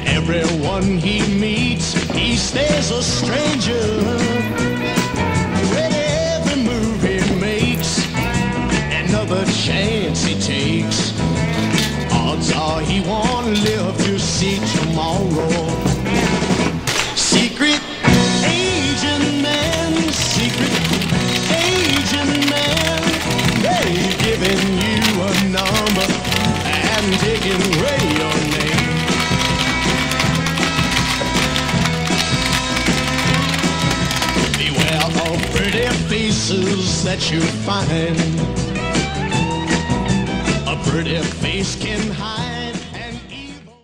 everyone he meets, he stays a stranger. With every move he makes, another chance he takes, odds are he won't live to see tomorrow. Secret agent man, secret agent man, they've given you a number and taken away your name. Beware of pretty faces that you find. A pretty face can